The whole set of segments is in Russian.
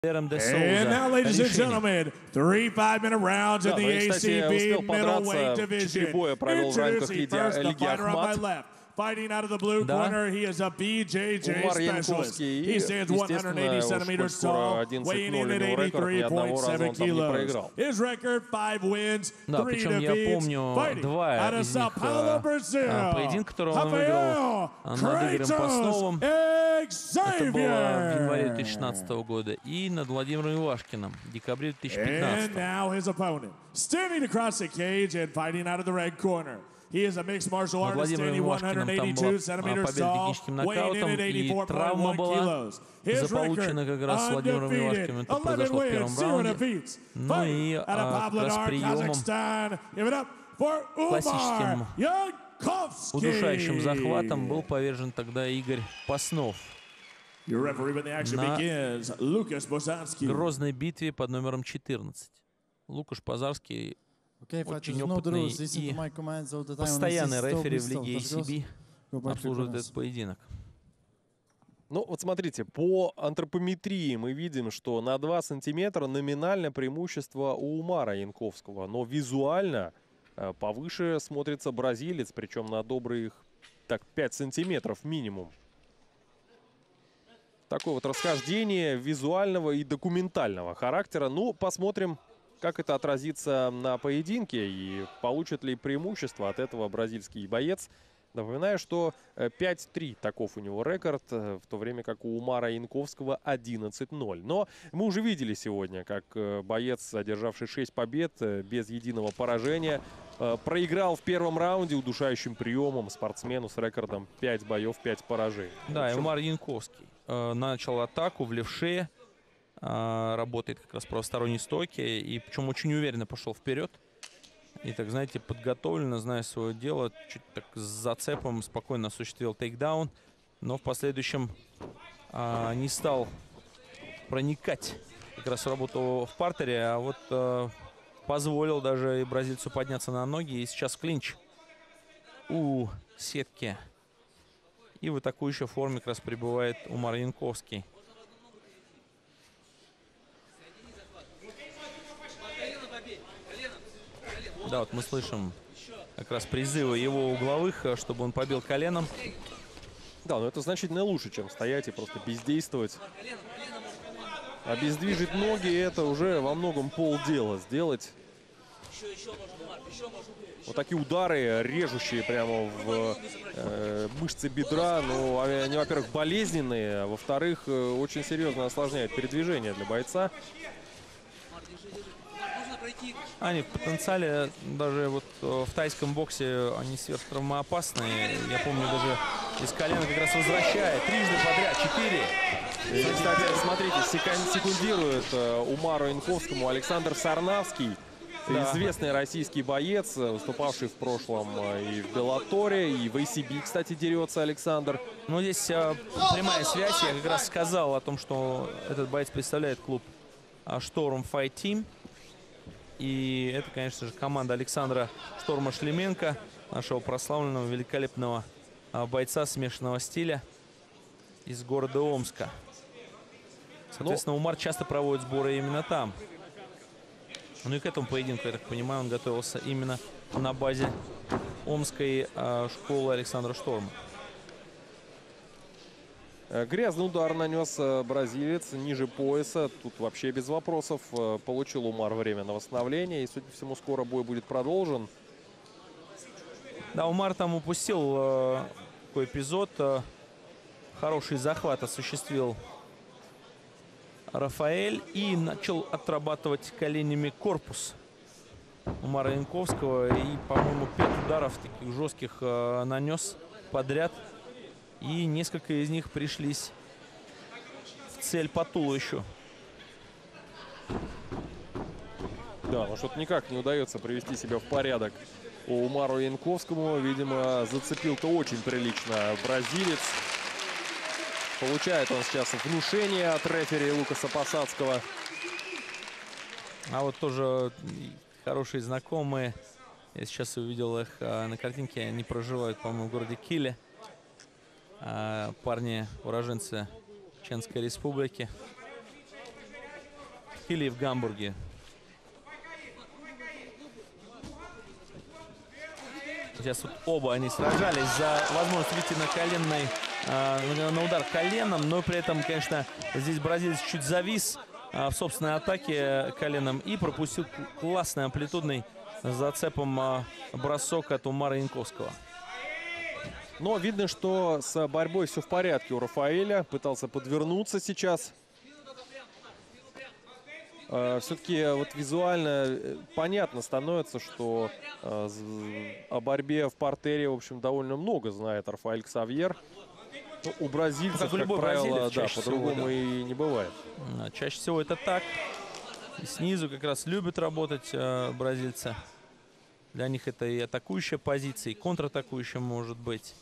And now, ladies and gentlemen, 3 5-minute rounds in the ACB middleweight division. Introducing first the fighter on my left. Fighting out of the blue corner, he is a BJJ specialist. He stands 180 centimeters tall, weighing in at 83.7 kilos. His record, 5 wins, 3 defeats. Fighting out of Sao Paulo, Brazil, Rafael Kratos Это было в январе Xavier. 2016 года. И над Владимиром Ивашкиным в декабре And 2015. now his opponent, standing across the cage and fighting out of the red corner. He is a mixed martial Над artist, Владимиром standing Ивашкиным там 182 была centimeters победа tall, техническим weighing in нокаутом, at и травма 84.1 была kilos. His заполучена как раз с record, Владимиром undefeated, Ивашкиным. Это 11 произошло в wins, первом 0 раунде. defeats. Ну и Fighting out of как раз Pavlodar, приемом, Kazakhstan. Give it up for классическим Umar Yankovsky. удушающим захватом был повержен тогда Игорь Паснов Your referee when the action на begins, Lucas Bozanski. грозной битве под номером 14. Лукаш Позарский очень опытный и постоянный рефери в лиге ACB обслуживает этот поединок. Ну, вот смотрите, по антропометрии мы видим, что на 2 сантиметра номинальное преимущество у Умара Янковского, но визуально повыше смотрится бразилец, причем на добрых 5 сантиметров минимум. Такое вот расхождение визуального и документального характера. Ну, посмотрим, как это отразится на поединке и получит ли преимущество от этого бразильский боец. Напоминаю, что 5-3 таков у него рекорд, в то время как у Умара Янковского 11-0. Но мы уже видели сегодня, как боец, одержавший 6 побед без единого поражения, проиграл в первом раунде удушающим приемом спортсмену с рекордом 5 боев, 5 поражений. Да, и Умар Янковский начал атаку в левше, работает как раз в правосторонней стойке, и причем очень уверенно пошел вперед. И так, знаете, подготовленно, зная свое дело, чуть так с зацепом спокойно осуществил тейкдаун, но в последующем не стал проникать как раз в работу в партере, а вот позволил даже и бразильцу подняться на ноги. И сейчас клинч у сетки. И в атакующей форме как раз пребывает Умар Янковский. Да, вот мы слышим как раз призывы его угловых, чтобы он побил коленом. Да, но это значительно лучше, чем стоять и просто бездействовать. Обездвижить ноги — это уже во многом полдела. Сделать вот такие удары, режущие прямо в мышцы бедра, ну, они, во-первых, болезненные, а во-вторых, очень серьезно осложняют передвижение для бойца. Они в потенциале, даже вот в тайском боксе, они сверхтравмоопасные. Я помню, даже из колена как раз возвращает. Трижды подряд, 4. И, кстати, смотрите, секундирует Умару Янковскому Александр Сарнавский. Да. Известный российский боец, выступавший в прошлом и в Беллаторе, и в ACB, кстати, дерется Александр. Ну, здесь прямая связь. Я как раз сказал о том, что этот боец представляет клуб Шторм Fight Team. И это, конечно же, команда Александра Шторма Шлеменко, нашего прославленного, великолепного бойца смешанного стиля из города Омска. Соответственно, Умар часто проводит сборы именно там. Ну и к этому поединку, я так понимаю, он готовился именно на базе омской школы Александра Шторма. Грязный удар нанес бразилец ниже пояса. Тут вообще без вопросов. Получил Умар время на восстановление. И, судя по всему, скоро бой будет продолжен. Да, Умар там упустил такой эпизод. Хороший захват осуществил Рафаэль. И начал отрабатывать коленями корпус Умара Янковского. И, по-моему, 5 ударов таких жестких нанес подряд. И несколько из них пришлись в цель по туловищу. Да, но что-то никак не удается привести себя в порядок у Умару Янковскому. Видимо, зацепил-то очень прилично бразилец. Получает он сейчас внушение от рефери Лукаса Посадского. А вот тоже хорошие знакомые. Я сейчас увидел их на картинке. Они проживают, по-моему, в городе Киле. Парни, уроженцы Чеченской Республики. Или в Гамбурге. Сейчас вот оба они сражались за возможность выйти на коленный, на удар коленом, но при этом, конечно, здесь бразилец чуть завис в собственной атаке коленом и пропустил классный амплитудный зацепом бросок от Умара Янковского. Но видно, что с борьбой все в порядке у Рафаэля. Пытался подвернуться сейчас. Все-таки вот визуально понятно становится, что о борьбе в партере, в общем, довольно много знает Рафаэль Ксавьер. Ну, у бразильцев, как правило, да, по-другому и не бывает. Чаще всего это так. И снизу как раз любят работать бразильцы. Для них это и атакующая позиция, и контратакующая может быть.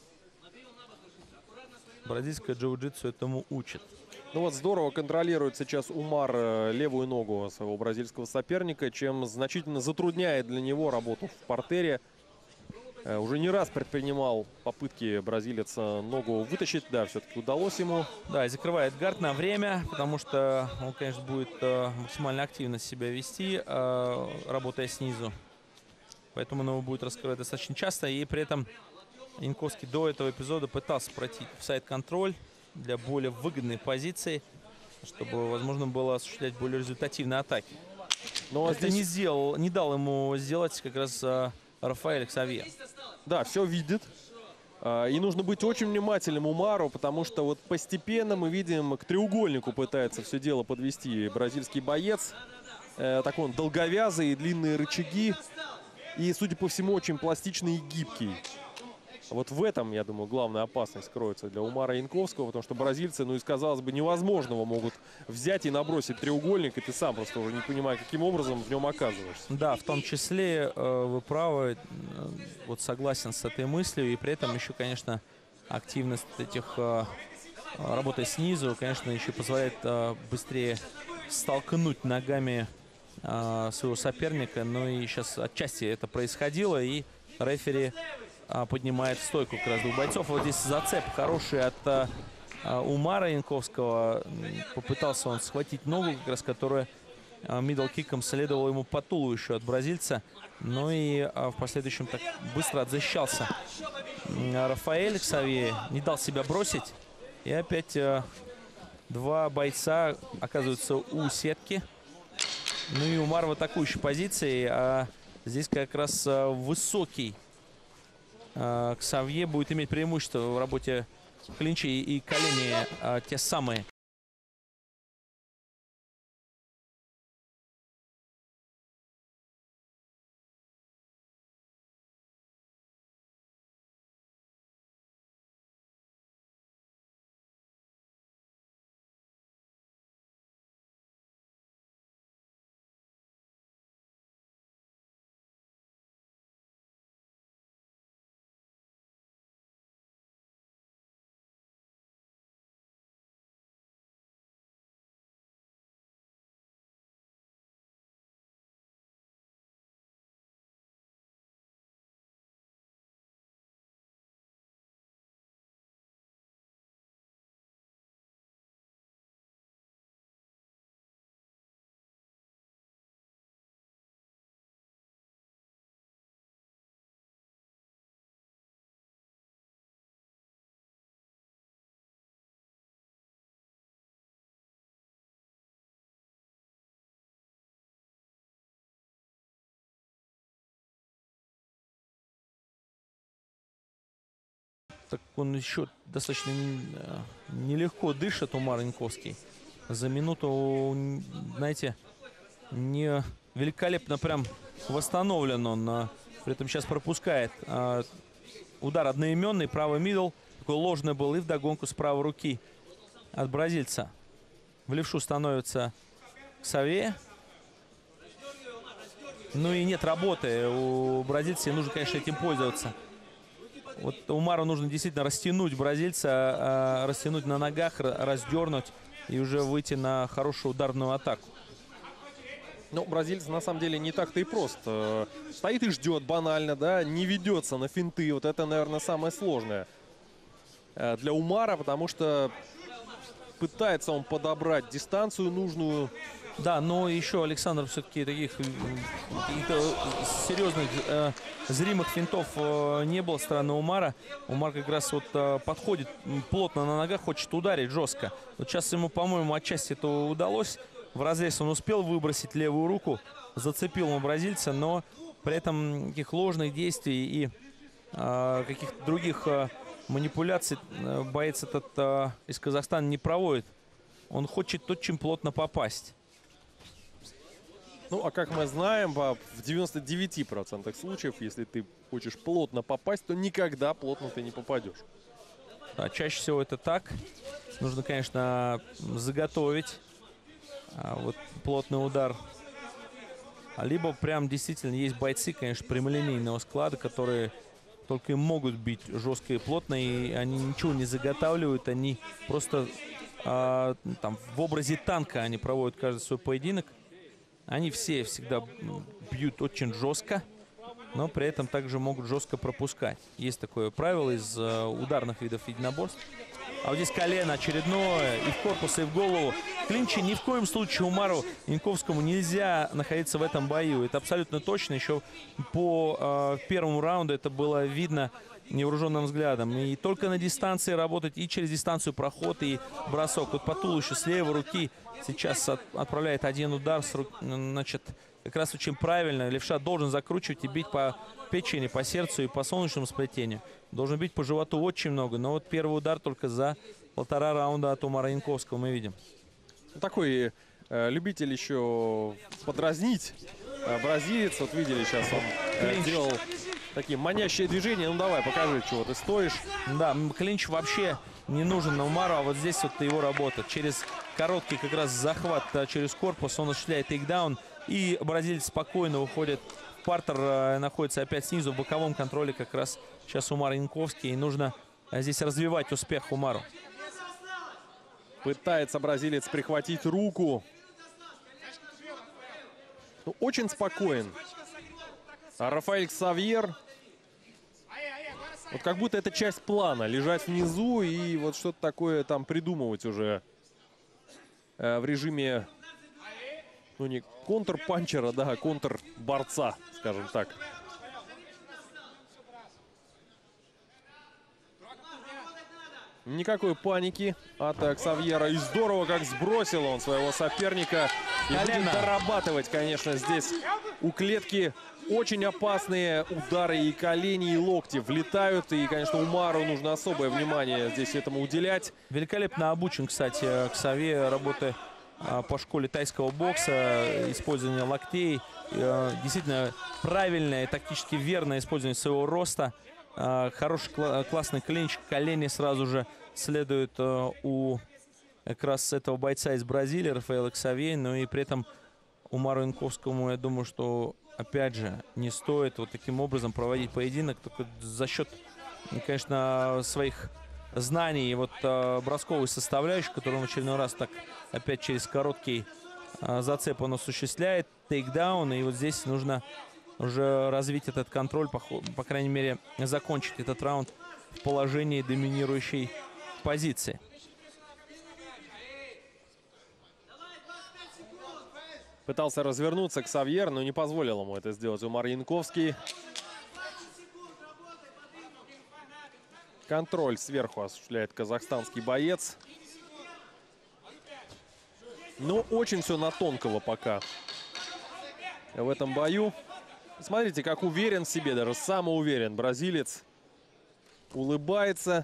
Бразильское джиу-джитсу этому учит. Ну вот здорово контролирует сейчас Умар левую ногу своего бразильского соперника, чем значительно затрудняет для него работу в партере. Уже не раз предпринимал попытки бразилец ногу вытащить. Да, все-таки удалось ему. Да, и закрывает гард на время, потому что он, конечно, будет максимально активно себя вести, работая снизу. Поэтому он его будет раскрывать достаточно часто. И при этом Янковский до этого эпизода пытался пройти в сайд-контроль для более выгодной позиции, чтобы возможно было осуществлять более результативные атаки. Но это здесь не дал ему сделать как раз Рафаэль Ксавьер. Да, все видит. И нужно быть очень внимательным Умару, потому что вот постепенно мы видим, к треугольнику пытается все дело подвести бразильский боец. Такой он долговязый, длинные рычаги. И, судя по всему, очень пластичный и гибкий. Вот в этом, я думаю, главная опасность кроется для Умара Янковского, потому что бразильцы, ну, из, казалось бы, невозможного могут взять и набросить треугольник, и ты сам просто уже не понимаешь, каким образом в нем оказываешься. Да, в том числе вы правы, вот согласен с этой мыслью, и при этом еще, конечно, активность этих, работы снизу, конечно, еще позволяет быстрее столкнуть ногами своего соперника, но и сейчас отчасти это происходило, и рефери поднимает стойку как раз двух бойцов. Вот здесь зацеп хороший от Умара Янковского. Попытался он схватить ногу, как раз которая мидл-киком следовала ему по туловищу от бразильца. Но и в последующем так быстро отзащищался Рафаэль Ксавьер. Не дал себя бросить. И опять два бойца оказываются у сетки. Ну и Умар в атакующей позиции. А здесь как раз высокий Ксавьер будет иметь преимущество в работе клинчей и колени те самые. Так он еще достаточно нелегко дышит, Умар Янковский. За минуту, знаете, не великолепно прям восстановлен он. При этом сейчас пропускает удар одноименный, правый мидл. Такой ложный был и вдогонку с правой руки от бразильца. В левшу становится Ксавьер. Ну и нет работы у бразильца, и нужно, конечно, этим пользоваться. Вот Умару нужно действительно растянуть бразильца, растянуть на ногах, раздернуть и уже выйти на хорошую ударную атаку. Ну, бразилец на самом деле не так-то и просто. Стоит и ждет банально, да, не ведется на финты. Вот это, наверное, самое сложное для Умара, потому что пытается он подобрать дистанцию нужную Да, но еще Александр все-таки таких серьезных зримых финтов не было со стороны Умара. Умар как раз вот подходит плотно на ногах, хочет ударить жестко. Вот сейчас ему, по-моему, отчасти это удалось. В разрез он успел выбросить левую руку, зацепил ему бразильца, но при этом таких ложных действий и каких-то других манипуляций боец этот из Казахстана не проводит. Он хочет очень плотно попасть. Ну, а как мы знаем, в 99% случаев, если ты хочешь плотно попасть, то никогда плотно ты не попадешь. Да, чаще всего это так. Нужно, конечно, заготовить вот плотный удар. Либо прям действительно есть бойцы, конечно, прямолинейного склада, которые только и могут бить жестко и плотно, и они ничего не заготавливают, они просто там в образе танка они проводят каждый свой поединок. Они все всегда бьют очень жестко, но при этом также могут жестко пропускать. Есть такое правило из ударных видов единоборств. А вот здесь колено очередное, и в корпус, и в голову. В клинче ни в коем случае Умару Янковскому нельзя находиться в этом бою. Это абсолютно точно. Еще по первому раунду это было видно невооруженным взглядом. И только на дистанции работать, и через дистанцию проход, и бросок. Вот по туловищу с левой руки сейчас отправляет один удар. Значит, как раз очень правильно. Левша должен закручивать и бить по печени, по сердцу и по солнечному сплетению. Должен бить по животу очень много. Но вот первый удар только за 1,5 раунда от Умара Янковского мы видим. Такой любитель еще подразнить бразилец. Вот видели, сейчас он делал такие манящие движения. Ну давай, покажи, чего ты стоишь. Да, клинч вообще не нужен на Умару, а вот здесь вот его работа. Через короткий как раз захват через корпус он осуществляет тейкдаун. И бразилец спокойно уходит в партер, находится опять снизу в боковом контроле как раз сейчас Умар Янковский. И нужно здесь развивать успех Умару. Пытается бразилец прихватить руку. Ну, очень спокоен. А Рафаэль Ксавьер, вот как будто это часть плана. Лежать внизу и вот что-то такое там придумывать уже в режиме, ну не контрпанчера, да, а контрборца, скажем так. Никакой паники от Ксавьера. И здорово, как сбросил он своего соперника. И будет дорабатывать, конечно, здесь у клетки очень опасные удары. И колени, и локти влетают. И, конечно, Умару нужно особое внимание здесь этому уделять. Великолепно обучен, кстати, Ксавьер, работая по школе тайского бокса, использование локтей. Действительно правильное, тактически верное использование своего роста. Хороший, классный клинч, колени сразу же следует у как раз этого бойца из Бразилии, Рафаэля Ксавьер. Но и при этом Умару Янковскому, я думаю, что, опять же, не стоит вот таким образом проводить поединок. Только за счет, конечно, своих знаний и вот бросковой составляющей, которую он в очередной раз так опять через короткий зацеп он осуществляет. Тейкдаун. И вот здесь нужно уже развить этот контроль, по крайней мере, закончить этот раунд в положении доминирующей позиции. Пытался развернуться Ксавьер, но не позволил ему это сделать Умар Янковский. Контроль сверху осуществляет казахстанский боец. Но очень все на тонкого пока в этом бою. Смотрите, как уверен в себе, даже самоуверен бразилец. Улыбается.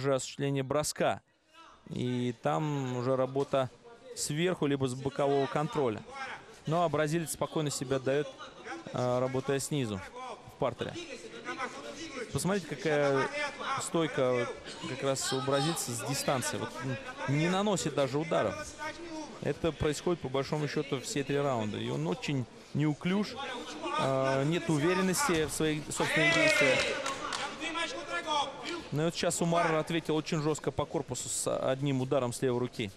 уже осуществление броска. И там уже работа сверху, либо с бокового контроля. Ну а бразилец спокойно себя отдает, работая снизу в партере. Посмотрите, какая стойка как раз у бразильца с дистанции. Вот не наносит даже ударов. Это происходит по большому счету все 3 раунда. И он очень неуклюж, нет уверенности в своих собственных действиях. Но вот сейчас Умар ответил очень жестко по корпусу с одним ударом с левой руки.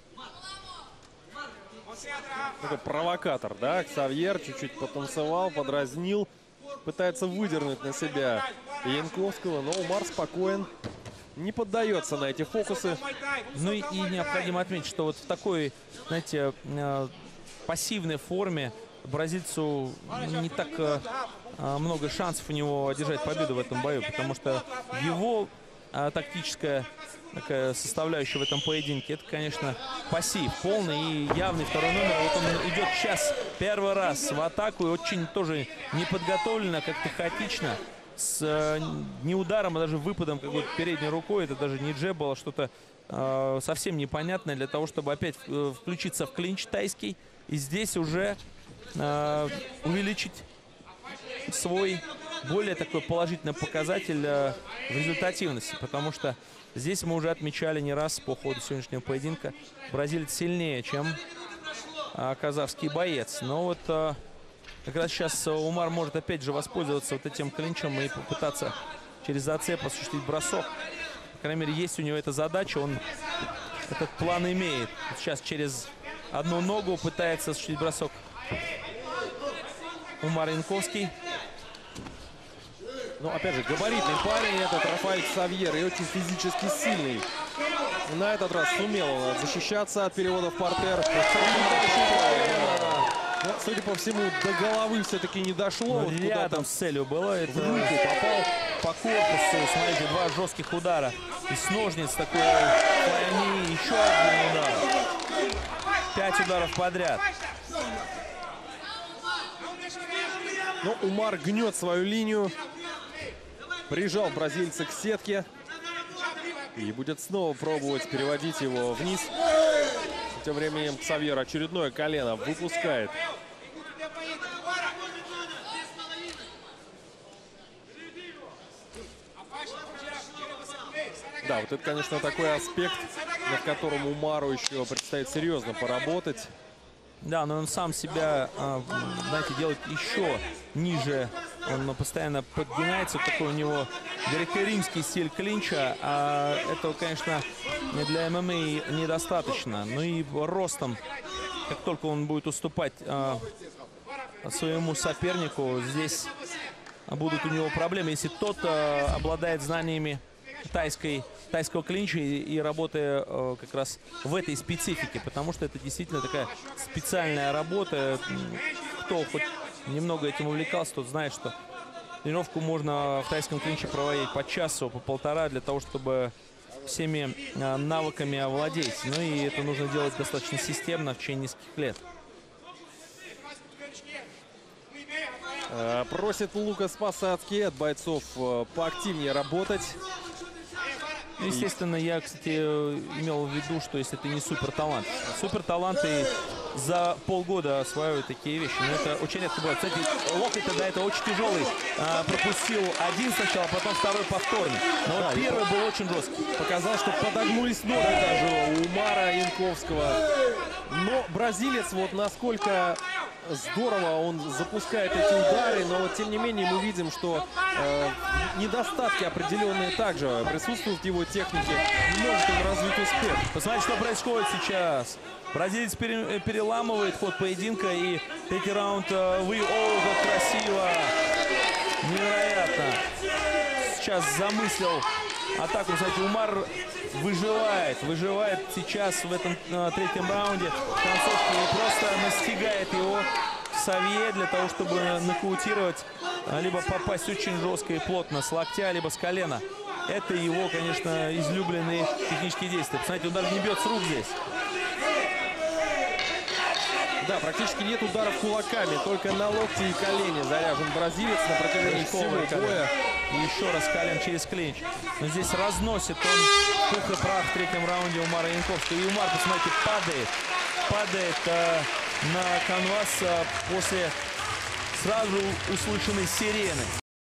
Такой провокатор, да? Ксавьер чуть-чуть потанцевал, подразнил. Пытается выдернуть на себя Янковского, но Умар спокоен. Не поддается на эти фокусы. Ну и необходимо отметить, что вот в такой, знаете, пассивной форме бразильцу не так много шансов у него одержать победу в этом бою, потому что его тактическая такая составляющая в этом поединке, это, конечно, пассив полный и явный второй номер. Вот он идет сейчас первый раз в атаку и очень тоже неподготовленно, как-то хаотично, с не ударом, а даже выпадом какой-то передней рукой. Это даже не джеб было, что-то совсем непонятное для того, чтобы опять включиться в клинч тайский и здесь уже увеличить свой более такой положительный показатель в результативности, потому что здесь мы уже отмечали не раз по ходу сегодняшнего поединка, бразилец сильнее, чем казахский боец. Но вот как раз сейчас Умар может опять же воспользоваться вот этим клинчем и попытаться через зацеп осуществить бросок. По крайней мере, есть у него эта задача, он этот план имеет. Вот сейчас через одну ногу пытается осуществить бросок Умар Янковский. Ну, опять же, габаритный парень этот Рафаэль Ксавьер и очень физически сильный. На этот раз сумел защищаться от перевода в партер. Но, судя по всему, до головы все-таки не дошло. Вот рядом с целью было. Это в руку попал по корпусу. Смотрите, 2 жестких удара. И с ножниц такой флайни. Еще один удар. 5 ударов подряд. Но Умар гнет свою линию. Прижал бразильца к сетке. И будет снова пробовать переводить его вниз. Тем временем Ксавьер очередное колено выпускает. Да, вот это, конечно, такой аспект, над которым Умару еще предстоит серьезно поработать. Да, но он сам себя, знаете, делает еще ниже. Он постоянно подгинается. Такой у него греко-римский стиль клинча. А этого, конечно, для ММА недостаточно. Ну и ростом, как только он будет уступать своему сопернику, здесь будут у него проблемы. Если тот обладает знаниями тайского клинча и работая как раз в этой специфике, потому что это действительно такая специальная работа. Кто хоть немного этим увлекался, тот знает, что тренировку можно в тайском клинче проводить по часу, по полтора, для того, чтобы всеми навыками овладеть. Ну и это нужно делать достаточно системно в течение нескольких лет. Просит Лукас Посадский от бойцов поактивнее работать. Естественно, я, кстати, имел в виду, что если ты не суперталант. Суперталанты за полгода осваивают такие вещи. Но это очень редко бывает. Кстати, локоть тогда это очень тяжелый. Пропустил один сначала, потом второй повторный. Но вот первый был очень жесткий. Показал, что подогнулись ноги даже у Умара Янковского. Но бразилец, вот насколько здорово он запускает эти удары, но вот тем не менее мы видим, что недостатки определенные также присутствуют в его технике. Не может он развить успех. Посмотрите, что происходит сейчас. Бразилец переламывает ход поединка, и третий раунд вы... О, как красиво! Невероятно! Сейчас замыслил атаку. Кстати, Умар выживает сейчас в этом третьем раунде. В концовке просто настигает его Ксавье для того, чтобы нокаутировать, либо попасть очень жестко и плотно с локтя, либо с колена. Это его, конечно, излюбленные технические действия. Посмотрите, он даже не бьет с рук здесь. Да, практически нет ударов кулаками, только на локти и колени заряжен бразилец на протяжении всего боя. И еще раз Калин через клинч. Но здесь разносит он пух и прах в третьем раунде Умара Янковского. И Умар, посмотрите, падает на канвас после сразу услышанной сирены.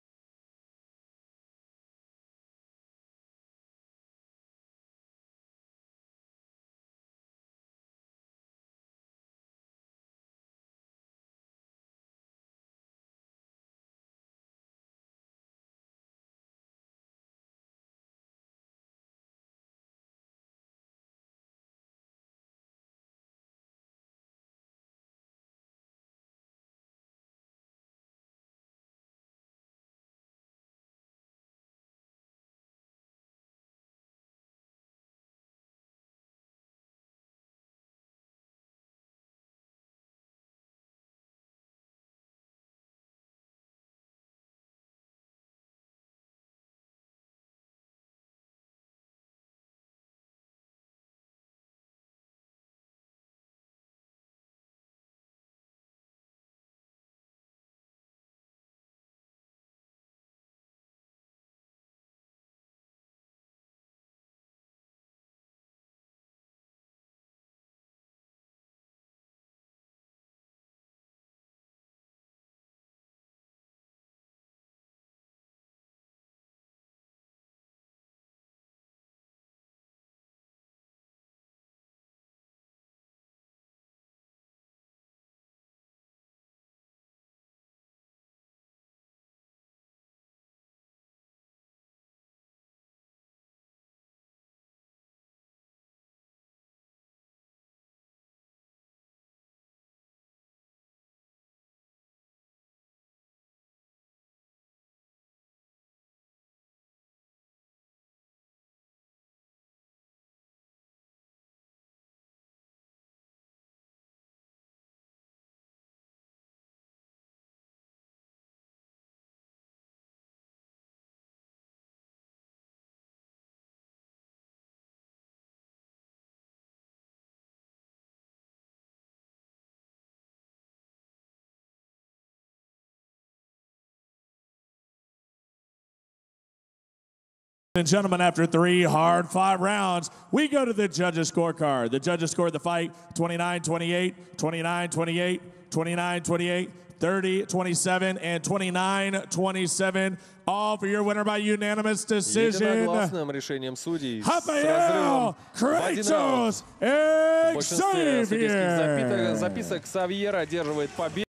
And gentlemen, after 3 hard-fought rounds, we go to the judges' scorecard. The judges scored the fight 29-28, 29-28, 29-28, 30-27, and 29-27. All for your winner by unanimous decision. Единогласным решением судей с Rafael разрывом Kratos Xavier. в большинстве судейских записок Ксавьер одерживает победу.